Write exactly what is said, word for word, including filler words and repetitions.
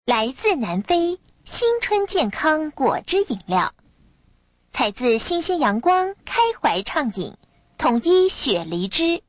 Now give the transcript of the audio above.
来自南非新春健康果汁饮料，采自新鲜阳光开怀畅饮统一雪梨汁。